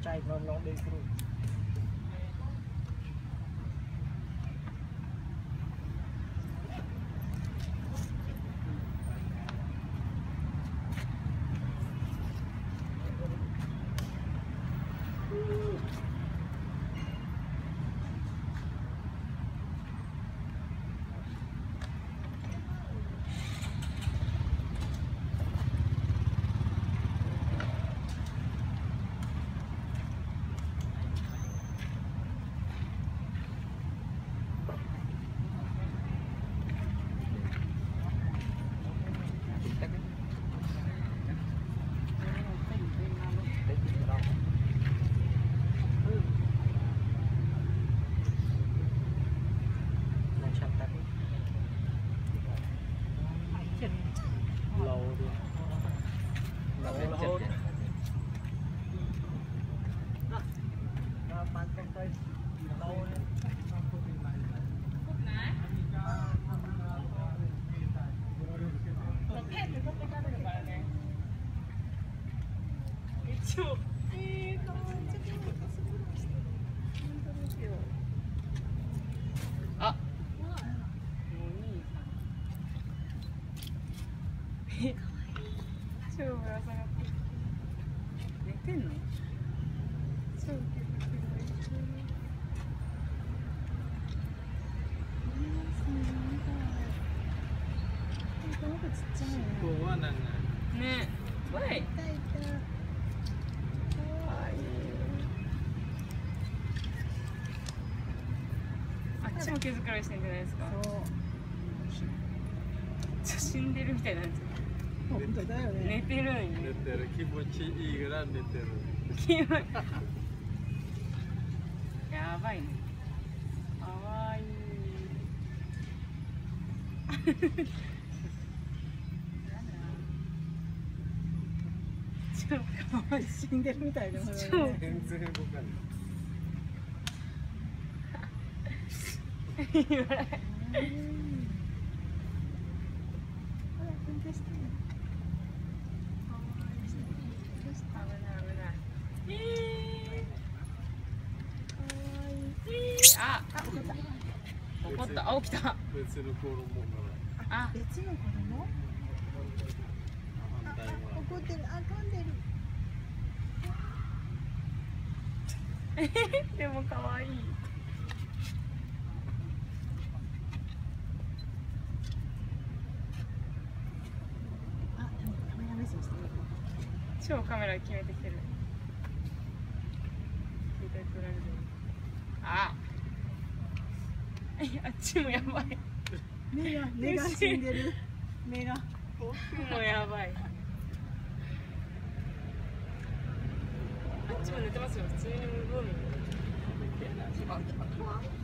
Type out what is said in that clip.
ใจน้องๆเด็กครูあ、超ぶら下がって寝てんの？超ウケてる。この子ちっちゃいね。ここは何？ね、わい。いたいた。かわいい。あっちも毛づくろいしてんじゃないですか。そう。死んでるみたいなんですよ。本当だよね。寝てるんよ。寝てる。気持ちいいぐらい寝てる。やばいね。かわいい。超かわいい。死んでるみたいな。全然動かない。言わない。あ、怒った。あ、起きた。別の子供が。あ、別の子供。怒ってる。あ、噛んでる。でも可愛い。あ、でもカメラ目線してる。超カメラ決めてきてる。携帯撮られる。あ。あっちもやばい。目が死んでる。目が。奥もやばい。あっちも寝てますよ。普通に無防備。あ、